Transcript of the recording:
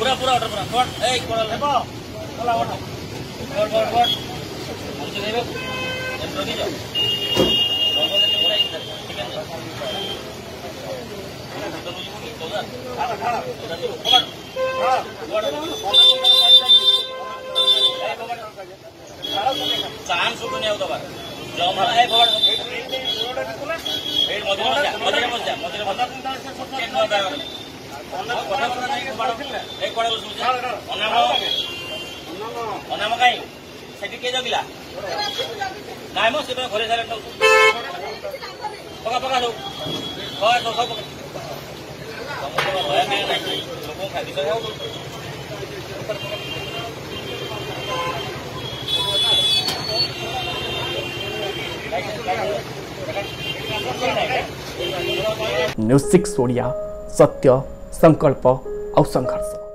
पूरा पूरा ऑर्डर पूरा कोड ए कोड लेबो चला ऑर्डर कोड मुझे देबो एम रखी जाओ लोगों ने पूरा ठीक है तो मुझे तो खाना खाना कोड चांस सुन नहीं होता बार जमा है कोड हेड मधुर मत जा एक कोड सुन अनाम कहीं सेठी के जगिला नाय मो से घरे सारे पका पका दो होय तो सब भय नहीं लोगों खाई दिस न्यूज़ 6 ओडिया सत्य संकल्प और संघर्ष।